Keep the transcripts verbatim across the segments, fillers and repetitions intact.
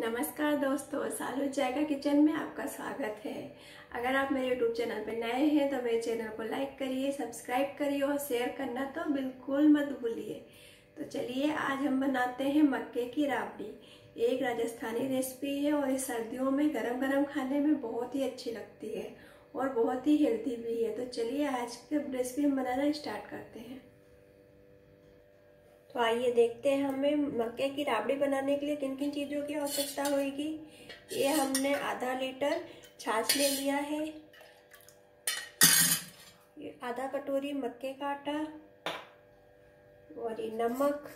नमस्कार दोस्तों, सालू जायका किचन में आपका स्वागत है। अगर आप मेरे यूट्यूब चैनल पर नए हैं तो मेरे चैनल को लाइक करिए, सब्सक्राइब करिए और शेयर करना तो बिल्कुल मत भूलिए। तो चलिए आज हम बनाते हैं मक्के की राबड़ी। एक राजस्थानी रेसिपी है और इस सर्दियों में गरम गरम खाने में बहुत ही अच्छी लगती है और बहुत ही हेल्दी भी है। तो चलिए आज की रेसिपी हम बनाना स्टार्ट करते हैं। तो आइए देखते हैं हमें मक्के की राबड़ी बनाने के लिए किन किन चीज़ों की आवश्यकता होगी। ये हमने आधा लीटर छाछ ले लिया है, ये आधा कटोरी मक्के का आटा और ये नमक,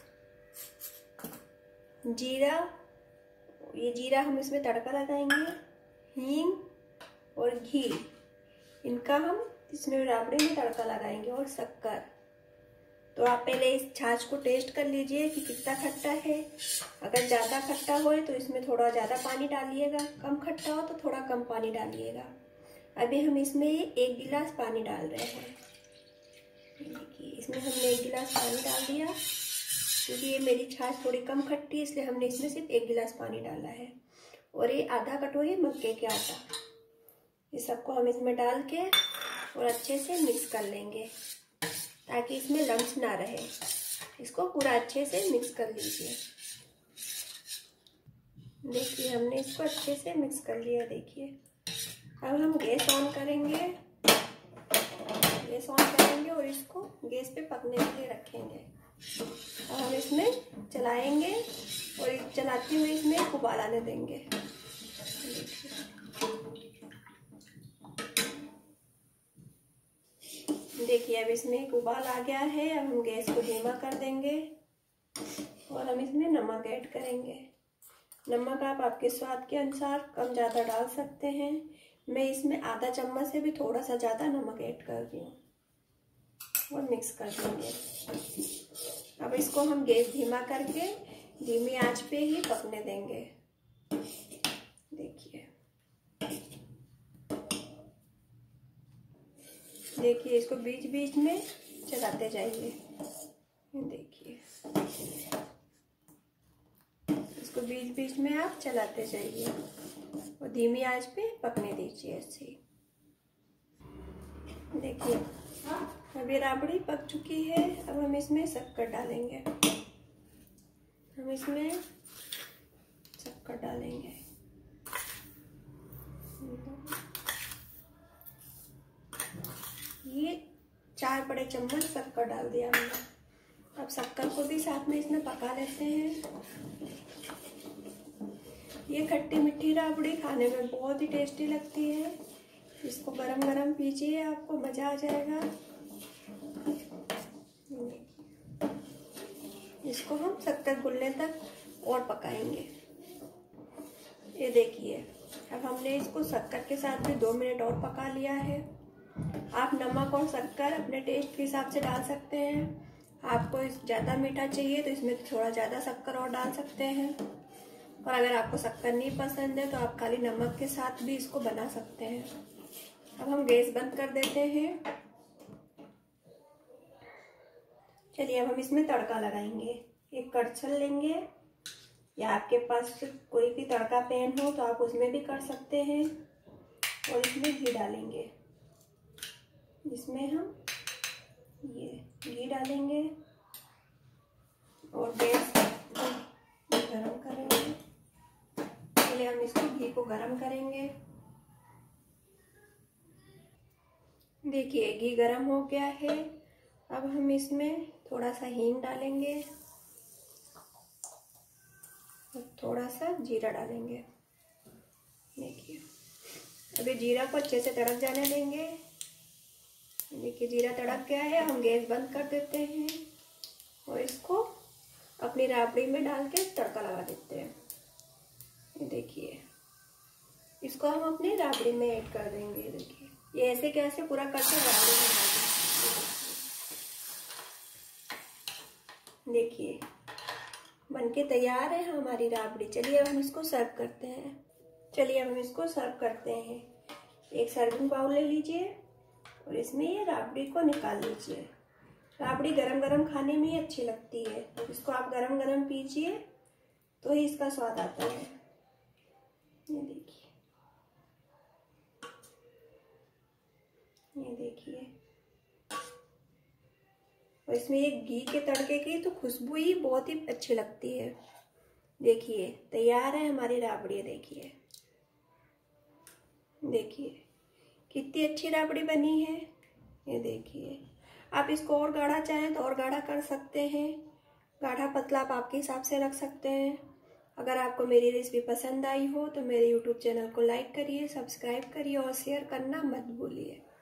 जीरा, ये जीरा हम इसमें तड़का लगाएंगे, हींग और घी, इनका हम इसमें राबड़ी में तड़का लगाएंगे और शक्कर। तो आप पहले इस छाछ को टेस्ट कर लीजिए कि कितना खट्टा है। अगर ज़्यादा खट्टा हो तो इसमें थोड़ा ज़्यादा पानी डालिएगा, कम खट्टा हो तो थोड़ा कम पानी डालिएगा। अभी हम इसमें एक गिलास पानी डाल रहे हैं। देखिए इसमें हमने एक गिलास पानी डाल दिया, क्योंकि ये मेरी छाछ थोड़ी कम खट्टी है इसलिए हमने इसमें सिर्फ एक गिलास पानी डाला है। और ये आधा कटोरी मक्के के आटा, ये सबको हम इसमें डाल के और अच्छे से मिक्स कर लेंगे ताकि इसमें लम्स ना रहे। इसको पूरा अच्छे से मिक्स कर लीजिए। देखिए हमने इसको अच्छे से मिक्स कर लिया। देखिए अब हम गैस ऑन करेंगे, गैस ऑन करेंगे और इसको गैस पे पकने के लिए रखेंगे। अब हम इसमें चलाएंगे और चलाते हुए इसमें उबाल आने देंगे। देखिए अब इसमें एक उबाल आ गया है। अब हम गैस को धीमा कर देंगे और हम इसमें नमक ऐड करेंगे। नमक आप आपके स्वाद के अनुसार कम ज़्यादा डाल सकते हैं। मैं इसमें आधा चम्मच से भी थोड़ा सा ज़्यादा नमक ऐड कर रही हूँ और मिक्स कर देंगे। अब इसको हम गैस धीमा करके धीमी आंच पे ही पकने देंगे। देखिए देखिए इसको बीच बीच में चलाते जाइए। देखिए इसको बीच बीच में आप चलाते जाइए और धीमी आंच पे पकने दीजिए ऐसे ही। देखिए अभी राबड़ी पक चुकी है। अब हम इसमें शक्कर डालेंगे। हम इसमें शक्कर डालेंगे। ये चार बड़े चम्मच शक्कर डाल दिया हमने। अब शक्कर को भी साथ में इसमें पका लेते हैं। ये खट्टी मीठी राबड़ी खाने में बहुत ही टेस्टी लगती है। इसको गरम गरम पीजिए, आपको मज़ा आ जाएगा। इसको हम शक्कर घुलने तक और पकाएंगे। ये देखिए अब हमने इसको शक्कर के साथ भी दो मिनट और पका लिया है। आप नमक और शक्कर अपने टेस्ट के हिसाब से डाल सकते हैं। आपको ज़्यादा मीठा चाहिए तो इसमें थोड़ा ज़्यादा शक्कर और डाल सकते हैं, और अगर आपको शक्कर नहीं पसंद है तो आप खाली नमक के साथ भी इसको बना सकते हैं। अब हम गैस बंद कर देते हैं। चलिए अब हम इसमें तड़का लगाएंगे। एक कड़छल लेंगे या आपके पास कोई भी तड़का पैन हो तो आप उसमें भी कर सकते हैं, और इसमें घी डालेंगे। इसमें हम ये घी डालेंगे और गैस गरम करेंगे। पहले हम इसको घी को गरम करेंगे। देखिए घी गरम हो गया है। अब हम इसमें थोड़ा सा हींग डालेंगे और थोड़ा सा जीरा डालेंगे। देखिए अभी जीरा को अच्छे से तड़क जाने देंगे। देखिए जीरा तड़क गया है। हम गैस बंद कर देते हैं और इसको अपनी राबड़ी में डाल के तड़का लगा देते हैं। देखिए इसको हम अपनी राबड़ी में ऐड कर देंगे। देखिए ये ऐसे कैसे पूरा करके राबड़ी में डाल देंगे। देखिए बनके तैयार है हमारी राबड़ी। चलिए अब हम इसको सर्व करते हैं। चलिए अब हम इसको सर्व करते हैं। एक सर्विंग बाउल ले लीजिए और इसमें ये राबड़ी को निकाल लीजिए। राबड़ी गरम गरम खाने में ही अच्छी लगती है, तो इसको आप गरम गरम पीजिए तो ही इसका स्वाद आता है। देखिए, और इसमें ये घी के तड़के की तो खुशबू ही बहुत ही अच्छी लगती है। देखिए तैयार है हमारी राबड़ी। देखिए देखिए कितनी अच्छी राबड़ी बनी है। ये देखिए, आप इसको और गाढ़ा चाहें तो और गाढ़ा कर सकते हैं, गाढ़ा पतला आप आपके हिसाब से रख सकते हैं। अगर आपको मेरी रेसिपी पसंद आई हो तो मेरे यूट्यूब चैनल को लाइक करिए, सब्सक्राइब करिए और शेयर करना मत भूलिए।